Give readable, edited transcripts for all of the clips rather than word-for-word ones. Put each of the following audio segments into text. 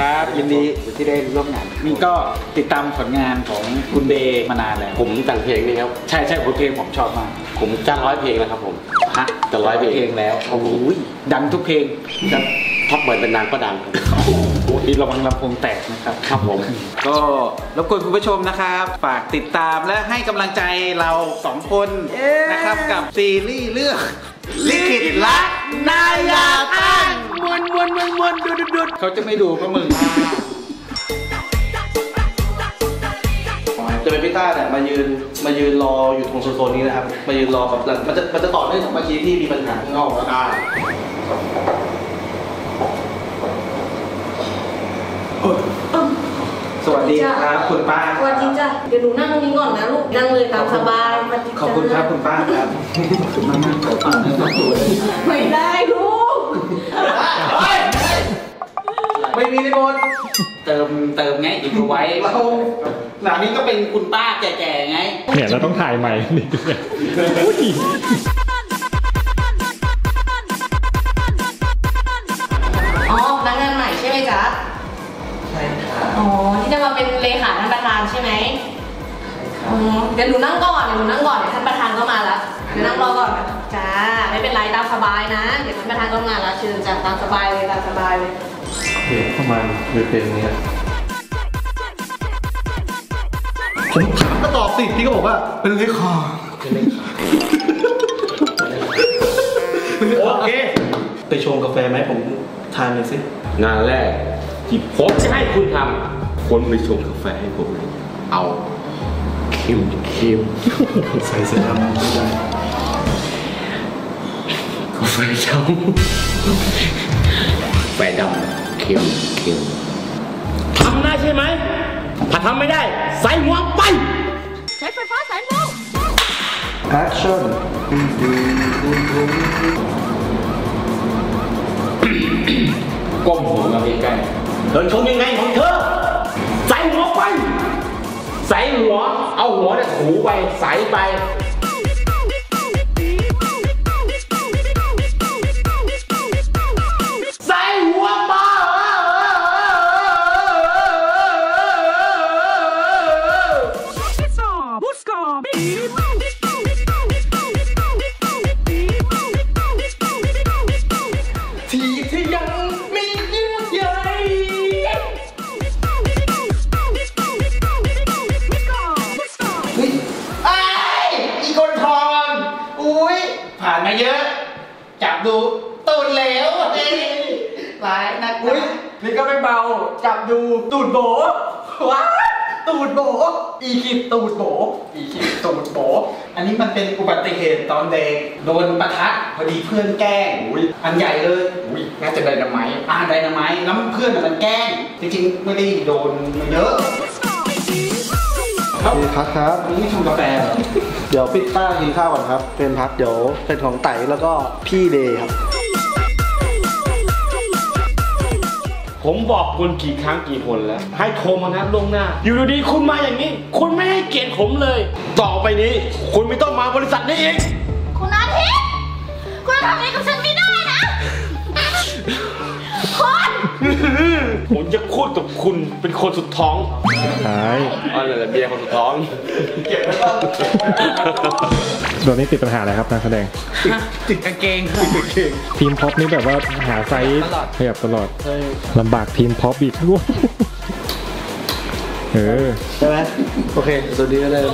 ครับยินดีที่ได้ร่วมงานนี่ก็ติดตามผลงานของคุณเบย์มานานแล้วผมแต่งเพลงนี่ครับใช่เพลงผมชอบมากผมจ้าง100 เพลงแล้วครับผมฮะจะ100 เพลงแล้วโอ้โหดังทุกเพลงครับท็อปเบิร์ดเป็นนางก็ดังนี่ระวังลำโพงแตกนะครับครับผมก็รบกวนคุณผู้ชมนะครับฝากติดตามและให้กำลังใจเรา2 คนนะครับกับซีรีส์เรื่องลิขิตรักนายาตั้งมวนดุดเขาจะไม่ดูเพราะมึงจะเป็นพี่ต้าเนี่ยมายืนรออยู่ตรงโซนนี้นะครับมายืนรอแบบมันจะต่อเนื่องจากเมื่อกี้ที่มีปัญหาข้างนอกแล้วสวัสดีครับคุณป้าสวัสดีจ้ะเดี๋ยวหนูนั่งตรงนี้ก่อนนะลูกนั่งเลยตามสบายขอบคุณครับคุณป้าครับไม่ได้ลูกไม่มีในบทเติมไงอีกไว้เราหลังนี้ก็เป็นคุณป้าแก่ๆไงเนี่ยเราต้องถ่ายใหม่นี่อ๋อพนักงานใหม่ใช่ไหมจ๊ะใช่ค่ะอ๋อที่จะมาเป็นเลขาท่านประธานใช่ไหมเดี๋ยวหนูนั่งก่อนเดี๋ยวท่านประธานก็มาแล้วเดี๋ยวนั่งรอก่อนจ้าไม่เป็นไรตามสบายนะเดี๋ยวท่านประธานก็มาแล้วเชิญจ้ะตามสบายเลยประมาณเพลงนี้ผมถามก็ตอบสิพี่ก็บอกว่าเป็นเลขาโอเคไปชงกาแฟไหมผมทานเลยสิงานแรกที่ผมจะให้คุณทำคนไปชงกาแฟให้ผมเอาคิมใส่เสื้อดำไม่ได้กาแฟเช้าแฟดำเค็มทำได้ใช่ไหมถ้าทำไม่ได้ใส่หัวไปใช้ไฟฟ้าแสนโวลต์ Action ก้มหัวมาใกล้เดินชมยังไงของเธอใส่หัวไปใส่หัวเอาหัวเนี่ยถูไปใส่ไปใส่หัวไปที่ยังมีเยื่อใยอีกคนทองอุ้ยผ่านมาเยอะจับดูตูดเหลวร้ายนะอุ้ยนี่ก็ไม่เบาจับดูตูดโบว้าตูดโบอีคิดตูดโบอันนี้มันเป็นอุบัติเหตุตอนเด็กโดนประทัดพอดีเพื่อนแกล้งอันใหญ่เลยน่าจะไดนาไมต์แล้วเพื่อนมันแกล้งจริงๆไม่ได้โดนเยอะครับนี่ชงกาแฟเดี๋ยวพี่ต้ากินข้าวก่อนครับเป็นพักเดี๋ยวเป็นของไต่แล้วก็พี่เดย์ครับผมบอกคุณกี่ครั้งกี่คนแล้วให้โทรมานัดล่วงหน้าอยู่ดีๆคุณมาอย่างนี้คุณไม่ให้เกียรติผมเลยต่อไปนี้คุณไม่ต้องมาบริษัทนี้อีกคุณอาทิตย์คุณทำอะไรกับฉันไม่ได้นะผมจะพูดกับคุณเป็นคนสุดท้องใช่อะไรเบียร์คนสุดท้องเก็บไว้ก่อนโดนนี้ติดปัญหาอะไรครับนักแสดงติดกางเกงทีมพ็อปนี่แบบว่าหาไซส์ขยับตลอดลำบากทีมพ็อปอีกใช่ไหมโอเคตัวนี้ก็ได้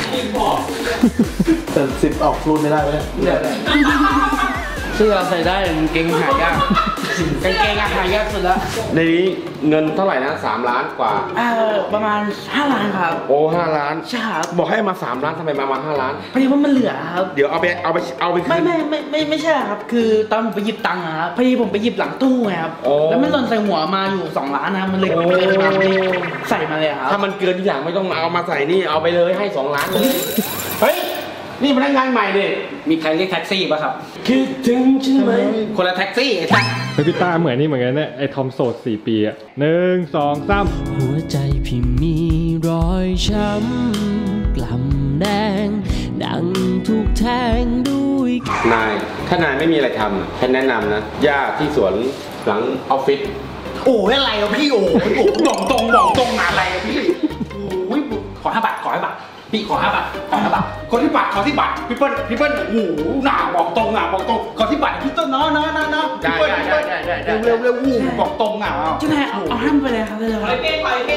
แต่10ออกรุ่นไม่ได้ไหมเนี่ยเสื้อใส่ได้กางเกงหายากกางเกงหายากสุดแล้วในนี้เงินเท่าไหร่นะ3 ล้านกว่าประมาณ5 ล้านครับโอ้5 ล้านใช่ครับบอกให้มา3 ล้านทำไมมา5 ล้านพอดีว่ามันเหลือครับเดี๋ยวเอาไปไม่ใช่ครับคือตอนผมไปหยิบตังค์ครับพอดีผมไปหยิบหลังตู้ไงครับแล้วมันหล่นใส่หัวมาอยู่2 ล้านนะมันเลยใส่มาเลยครับถ้ามันเกินทุกอย่างไม่ต้องเอามาใส่นี่เอาไปเลยให้2 ล้านเฮ้ยนี่พนักงานใหม่ดิมีใครเรียกแท็กซี่ป่ะครับคิดถึงใช่ไหมคนละแท็กซี่ไอ้ท่านพี่ต้าเหมือนนี่เหมือนกันเนี่ยไอ้ทอมโสด4 ปีอ่ะ1 2 3 หัวใจพี่มีรอยช้ำกล่ำแดงดังถูกแทงด้วยนายถ้านายไม่มีอะไรทำฉันแนะนำนะหญ้าที่สวนหลังออฟฟิศโอ้ยอะไรอ่ะพี่โอ้ยบอกตรงอะไรอ่ะพี่โอ้ยขอ5 บาทพี่ขอ5 บาทคนที่บัตรขอที่บัตรพี่เปิ้ลโอ้โหหน้าบอกตรงขอที่บัตรพี่ต้นเนาะได้เร็วบอกตรงจะไหนเอาห้ามไปเลยครับเลยขอเพลง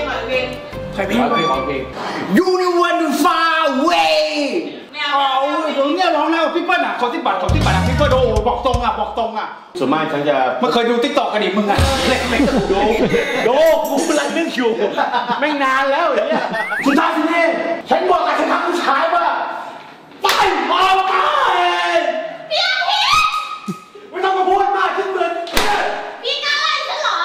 You want to far away ไม่เอาตรงเนี้ยร้องแล้วพี่เปิ้ลขอที่บัตรพี่เปิ้ลโอ้บอกตรงส่วนมากฉันจะไม่เคยดูติ๊กต็อกกันดิมึงเล็กโดกูกำลังนึกอยู่ไม่นานแล้วเนี่ยสุดท้ายสิเนี่ยฉันบอกกับฉันทำผู้ชายว่าไปออกไปไม่ต้องมาพูดมากขึ้นเหมือนพี่กล้าไล่ฉันเหรอ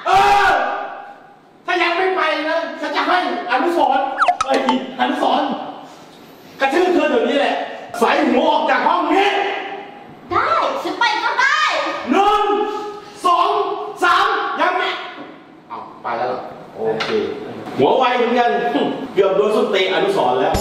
ถ้ายังไม่ไปนะฉันจะให้อนุสรณ์กระทืบเธอเดี๋ยวนี้แหละใส่หัวออกจากห้องนี้ได้ฉันไปก็ได้ 1 2 3ยังไม่เอาไปแล้วเหรอโอเคหัวไวเหมือนกันเกือบโดนส้นตีนอนุสรณ์แล้ว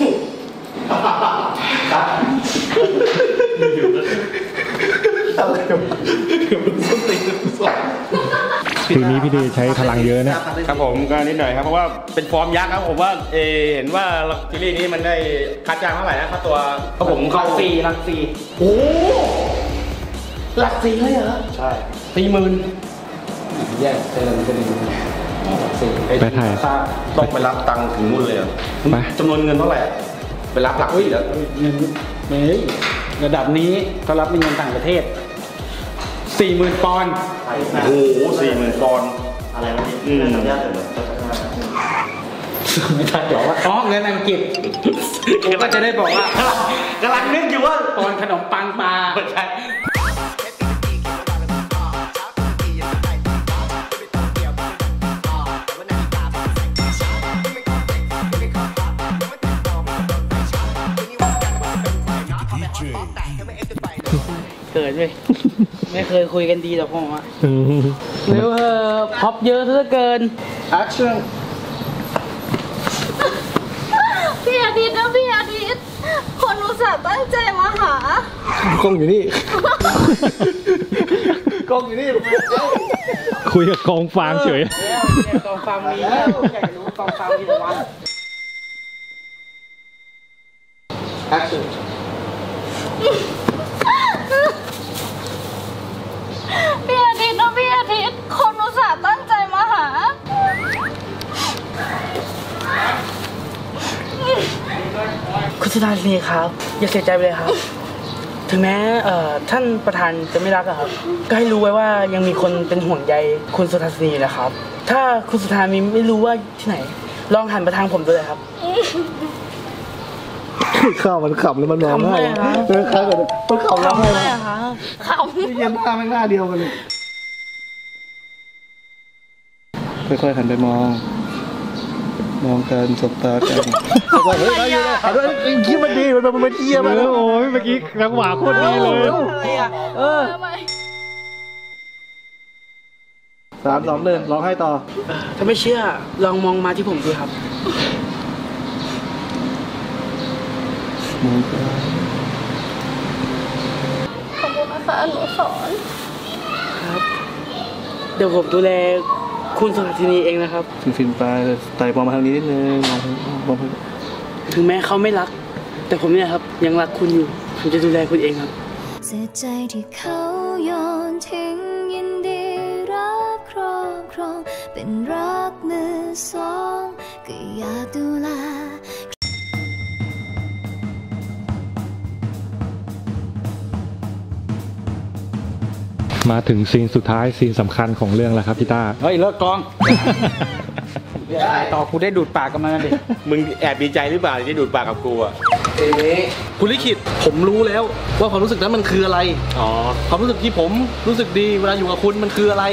ทีนี้พี่เดใช้พลังเยอะนะครับผมก็นิดหน่อยครับเพราะว่าเป็นฟอร์มยักษ์ครับผมว่าเห็นว่าซีรีส์นี้มันได้คัดจ้างเท่าไหร่นะค่าตัวเพราะผมเข้ารักฟรีโอ้หลัก4เลยเหรอใช่ 40,000แย่เป็นอะไรกันดีไปถ่ายต้องไปรับตังค์ถึงนู่นเลยจำนวนเงินเท่าไหร่ไปรับหลัก4แล้วเงินระดับนี้เขารับเป็นเงินต่างประเทศ 40,000 ปอนด์โอ้โห 40,000 ปอนด์อะไรนะนี่สัญญาเสร็จแล้วไม่ทันหรอว่าเงินอังกฤษก็จะได้บอกว่ากำลังนึกอยู่ว่าปอนขนมปังปลาใช่เกิดเลยไม่เคยคุยกันดีหรอกผมอ่ะเร็วพ็อปเยอะซะเกิน Action พี่อาทิตย์คนอุตส่าห์ตั้งใจมาหากล้องอยู่นี่คุยกับกองฟางเฉยกองฟางมีแล้วอยากรู้กองฟางมีวัน Action พี่อาทิตย์คนอุตส่าห์ตั้งใจมาหาคุณสุดาสินีครับอย่าเสียใจไปเลยครับถึงแม้ท่านประธานจะไม่รักครับก็ให้รู้ไว้ว่ายังมีคนเป็นห่วงใยคุณสุดาสินีนะครับ ถ้าคุณสุดามีไม่รู้ว่าที่ไหนลองหันมาทางผมดูเลยครับข้าวมันขำแล้วมันร้องไห้ข้าวมันขำร้องไห้ขำเยี่ยมหน้าไม่หน้าเดียวกันเลยค่อยๆหันไปมองกันสบตากันเฮ้ยคิดมันดีมันเยี่ยมเลยโอ้ยเมื่อกี้จังหวะโคตรดีเลย3 2 1ร้องให้ต่อถ้าไม่เชื่อลองมองมาที่ผมดูครับขอบคุณนะคะหนูสอนครับเดี๋ยวผมดูแลคุณสุดาสินีเองนะครับฟินไปไต่มองมาทางนี้นิดนึงมองถึงแม้เขาไม่รักแต่ผมเนี่ยครับยังรักคุณอยู่ผมจะดูแลคุณเองครับเสียใจที่เขาโยนทิ้งยินดีรับครอบครองเป็นรักมือสองก็อยากดูแลมาถึงซีนสุดท้ายซีนสำคัญของเรื่องแล้วครับพี่ต้าเฮ้ยเลิกกองต่อกูได้ดูดปากกับมันดิมึงแอบดีใจหรือเปล่าที่ดูดปากกับกูอ่ะคุณลิขิตผมรู้แล้วว่าความรู้สึกนั้นมันคืออะไรความรู้สึกที่ผมรู้สึกดีเวลาอยู่กับคุณมันคืออะไร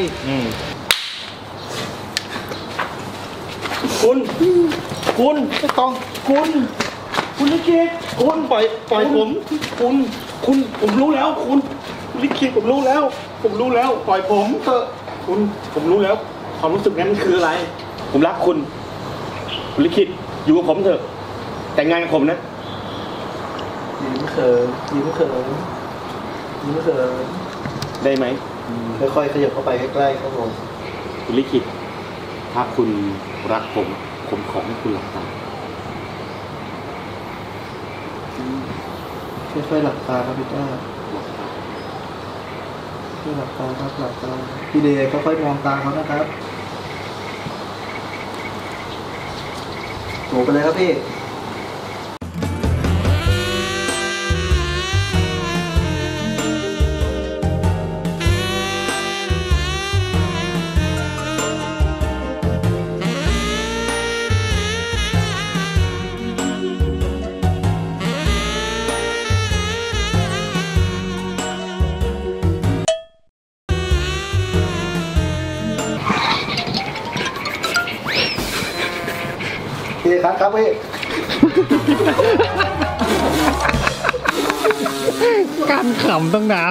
คุณไม่ต้องคุณลิขิตคุณปล่อยผมคุณผมรู้แล้วคุณลิขิตผมรู้แล้วปล่อยผมเถอะผมรู้แล้วความรู้สึกนั้นมันคืออะไรผมรักคุณลิขิตอยู่กับผมเถอะแต่งงานกับผมนะยิ้มเขินได้ไหมค่อยๆขยับเข้าไปใกล้ๆครับผมคุณลิขิตถ้าคุณรักผมขอให้คุณหลับตาค่อยๆหลับตาครับพี่ต้าค่อยหลับตาครับหลับตาพี่เดย์ค่อยๆมองตาเขานะครับโผล่ไปเลยครับพี่ครับพี่การขำต้องนาน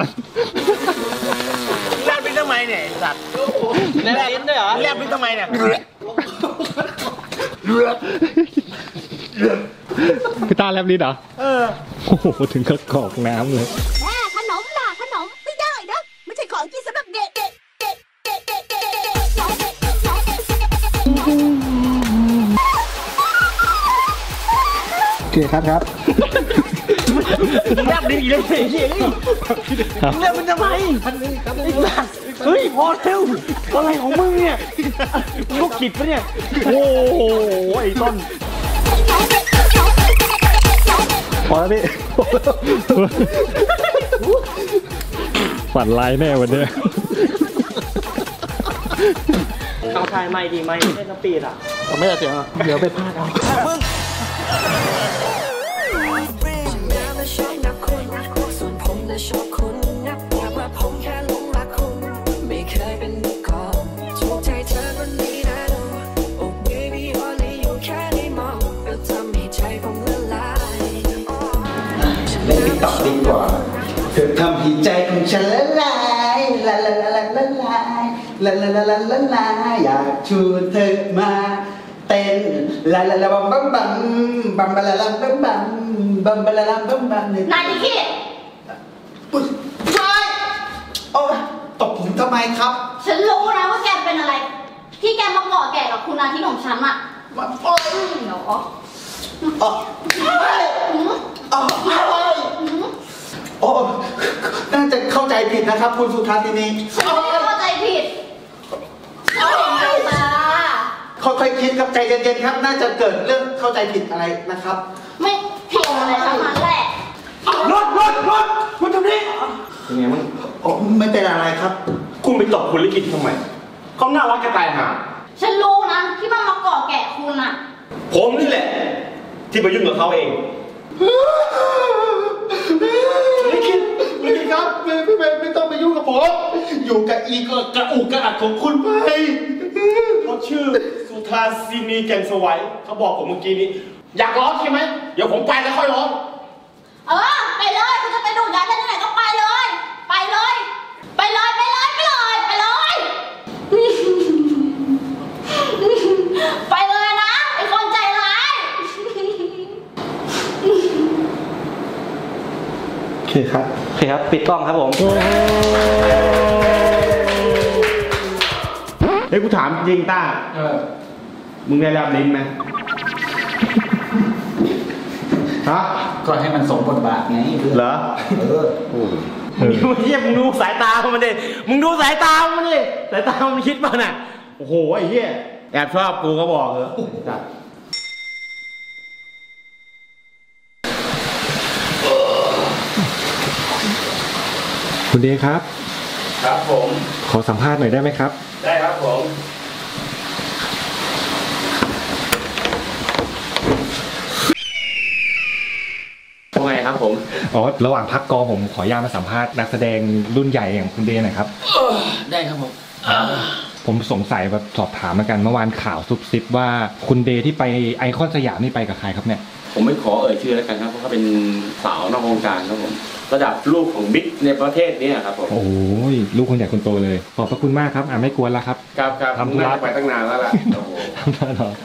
แลบลิ้นทำไมเนี่ยสัตว์แลบลิ้นด้วยเหรอแลบลิ้นทำไมเนี่ยพี่ตาแลบลิ้นเหรอโอ้โหถึงกับกรอกน้ำเลยแม่ขนมล่ะขนมไม่ได้นะไม่ใช่ของกินสำหรับเด็กโอเคครับแลบลิ้นอีกแล้วเฮ้ยแลบลิ้นทำไมเฮ้ยพอแล้วอะไรของมึงเนี่ยลูกขิดปะเนี่ยโอ้โหไอ้ต้นพอแล้วพี่ฝันร้ายแน่วันเนี้ยเอาทายไม่ดีไม่ได้สปีดอ่ะผมไม่อยากเสียงอ่ะเดี๋ยวไปพลาดเอามึงเล่นติ๊กต็อกดีกว่าเธอทำให้ใจของฉันละลายละลายละลายละลายละลายละลายอยากชวนเธอมาเต้นละละละบัมบัมบัมบัมบละละบัมบัมบัมบละละบัมบัมเนี่ยนายลิขิตปุ๊บใช่โอ้ตบผมทำไมครับฉันรู้นะว่าแกเป็นอะไร ที่แกมาเกาะแก่กับคุณอาทิตย์ของฉันอะมาโอ้ยเดี๋ยวอ๋อโอ้น่าจะเข้าใจผิดนะครับคุณสุธาทินีฉันไม่ได้เข้าใจผิดฉันเห็นกับตาค่อยๆคิดครับใจเย็นๆครับ น่าจะเกิดเรื่องเข้าใจผิดอะไรนะครับไม่ผิดอะไรทั้งนั้นแหละรถตรงนี้เป็นไงมั่งโอ้ไม่เป็นอะไรครับคุณไปตบคุณลิขิตทำไมเขาน่ารักจะตายห่าฉันรู้นะที่มันมาเกาะแก่คุณอะผมนี่แหละ ที่ไปยุ่งกับเขาเองไม่คิดครับไม่ต้องไปยุ่งกับผมอยู่กับอีก็กระอุกกระอักของคุณไปเขาชื่อสุธาสินีแก่นสวัยเขาบอกผมเมื่อกี้นี้ อยากร้องใช่ไหมเดี๋ยวผมไปแล้วค่อยร้องไปเลยคุณจะไปดูยายที่ไหนก็ไปเลย ไปเลย ไปเลยไปเลยไปเลยไปเลยไปเลยนะไอ้คนใจร้ายโอเคครับโอเคครับปิดกล้องครับผมเฮ้ยกูถามจริงต้ามึงได้รับลิ้นไหมฮะก็ให้มันสมบทบาทไงเหรอเฮียมึงดูสายตามันดิมึงดูสายตามันดิสายตามันคิดป่ะน่ะโอ้โหไอ้เหี้ยแอบชอบกูก็บอกเหรอคุณเดย์ครับครับผมขอสัมภาษณ์หน่อยได้ไหมครับได้ครับผมว่าไงครับผมอ๋อ ระหว่างพักกองผมขออนุญาตมาสัมภาษณ์นักแสดงรุ่นใหญ่อย่างคุณเดย์หน่อยครับได้ครับผมผมสงสัยแบบสอบถามเหมือนกันเมื่อวานข่าวซุบซิบว่าคุณเดย์ที่ไปไอคอนสยามนี่ไปกับใครครับเนี่ยผมไม่ขอเอ่ยชื่อแล้วกันครับเพราะเขาเป็นสาวนอกวงการครับผมระดับลูกของบิ๊กในประเทศนี้ครับผมโอ้ยลูกคนใหญ่คนโตเลย ขอบพระคุณมากครับไม่กวนแล้วครับครับครับทำธุระน่าจะไปตั้งนานแล้วล่ะโอ้โหทำได้หรอ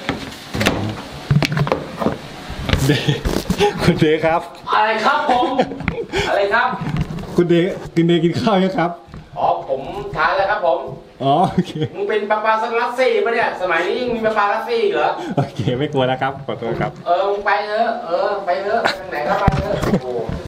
เดย์คุณเดย์ครับอะไรครับผมอะไรครับคุณเดย์กินข้าวยังครับอ๋อผมทานแล้วครับผมผอ๋อโอเคมึงเป็นปลาลัสซี่ปะเนี่ยสมัยนี้ยังมีปลาลัสซี่เหรอโอเคไม่กลัวแล้วครับขอโทษครับมึงไปเถอะไปทางไหนก็ไปเถอะโอ้